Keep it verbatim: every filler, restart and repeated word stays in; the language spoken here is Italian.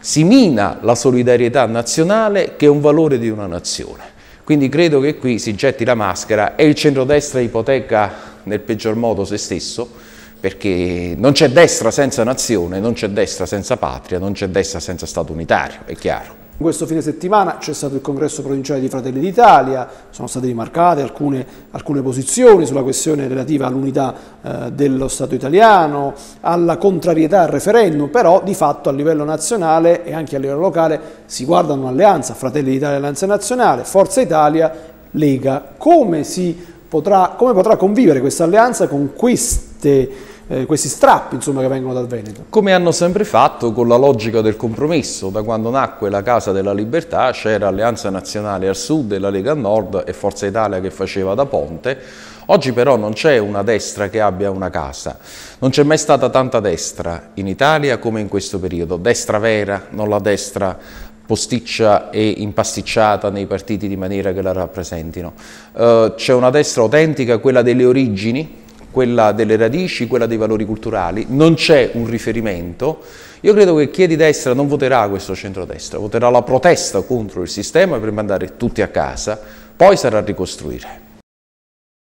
si mina la solidarietà nazionale, che è un valore di una nazione. Quindi credo che qui si getti la maschera e il centrodestra ipoteca nel peggior modo se stesso, perché non c'è destra senza nazione, non c'è destra senza patria, non c'è destra senza Stato unitario, è chiaro. Questo fine settimana c'è stato il congresso provinciale di Fratelli d'Italia, sono state rimarcate alcune, alcune posizioni sulla questione relativa all'unità eh, dello Stato italiano, alla contrarietà al referendum, però di fatto a livello nazionale e anche a livello locale si guarda un'alleanza, Fratelli d'Italia Alleanza Nazionale, Forza Italia, Lega. Come, si potrà, come potrà convivere questa alleanza con queste Eh, questi strappi, insomma, che vengono dal Veneto? Come hanno sempre fatto, con la logica del compromesso. Da quando nacque la Casa della Libertà c'era Alleanza Nazionale al sud e la Lega al nord e Forza Italia che faceva da ponte. Oggi però non c'è una destra che abbia una casa, non c'è mai stata tanta destra in Italia come in questo periodo, destra vera, non la destra posticcia e impasticciata nei partiti di maniera che la rappresentino. Uh, c'è una destra autentica, quella delle origini, quella delle radici, quella dei valori culturali, non c'è un riferimento. Io credo che chi è di destra non voterà questo centrodestra, voterà la protesta contro il sistema per mandare tutti a casa, poi sarà a ricostruire.